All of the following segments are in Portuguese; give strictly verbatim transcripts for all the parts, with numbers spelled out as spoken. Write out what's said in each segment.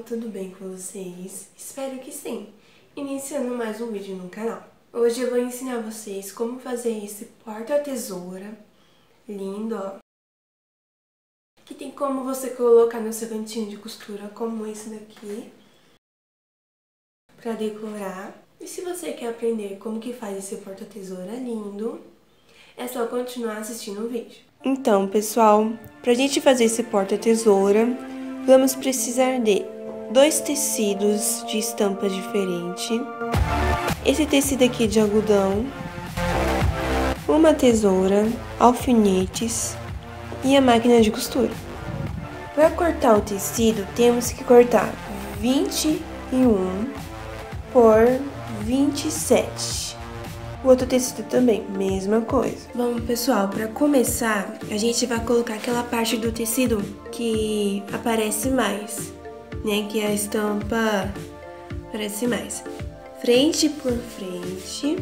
tudo bem com vocês? Espero que sim! Iniciando mais um vídeo no canal. Hoje eu vou ensinar vocês como fazer esse porta-tesoura lindo, ó. Que tem como você colocar no seu cantinho de costura, como esse daqui, pra decorar. E se você quer aprender como que faz esse porta-tesoura lindo, é só continuar assistindo o vídeo. Então, pessoal, pra gente fazer esse porta-tesoura, vamos precisar de dois tecidos de estampa diferente, esse tecido aqui de algodão, uma tesoura, alfinetes e a máquina de costura. Para cortar o tecido, temos que cortar vinte e um por vinte e sete. O outro tecido também, mesma coisa. Bom, pessoal, para começar, a gente vai colocar aquela parte do tecido que aparece mais, né? Que a estampa aparece mais. Frente por frente.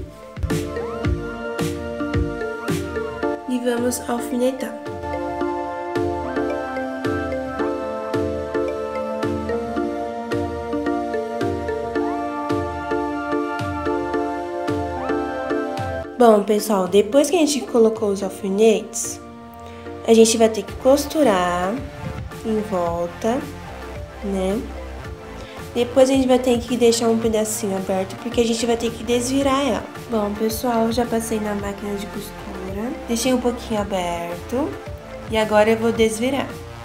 E vamos alfinetar. Bom, pessoal, depois que a gente colocou os alfinetes, a gente vai ter que costurar em volta, né? Depois a gente vai ter que deixar um pedacinho aberto, porque a gente vai ter que desvirar ela. Bom, pessoal, já passei na máquina de costura, deixei um pouquinho aberto e agora eu vou desvirar.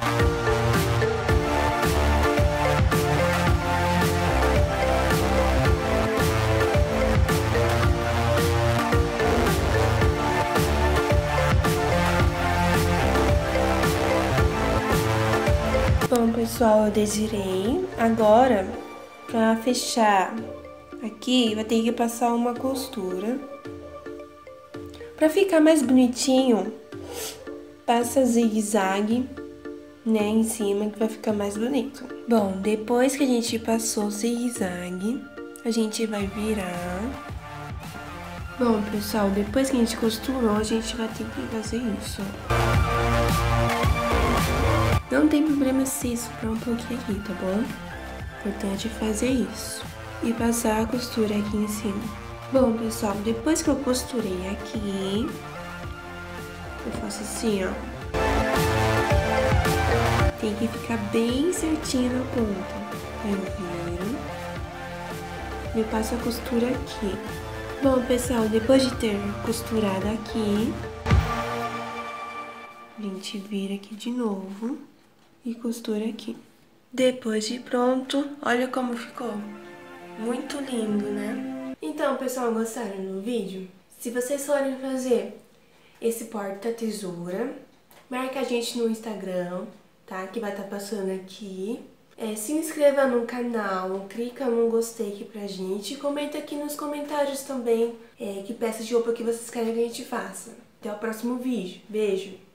Bom, pessoal, eu desvirei. Agora, pra fechar aqui, vai ter que passar uma costura. Pra ficar mais bonitinho, passa zigue-zague, né, em cima, que vai ficar mais bonito. Bom, depois que a gente passou zigue-zague, a gente vai virar. Bom, pessoal, depois que a gente costurou, a gente vai ter que fazer isso, ó. Não tem problema se soprar um pouquinho aqui, tá bom? Importante fazer isso. E passar a costura aqui em cima. Bom, pessoal, depois que eu costurei aqui, eu faço assim, ó. Tem que ficar bem certinho na ponta. Eu viro. E eu passo a costura aqui. Bom, pessoal, depois de ter costurado aqui, a gente vira aqui de novo. E costura aqui. Depois de pronto, olha como ficou. Muito lindo, né? Então, pessoal, gostaram do vídeo? Se vocês forem fazer esse porta-tesoura, marca a gente no Instagram, tá? Que vai estar passando aqui. É, se inscreva no canal, clica no gostei aqui pra gente. E comenta aqui nos comentários também é, que peça de roupa que vocês querem que a gente faça. Até o próximo vídeo. Beijo!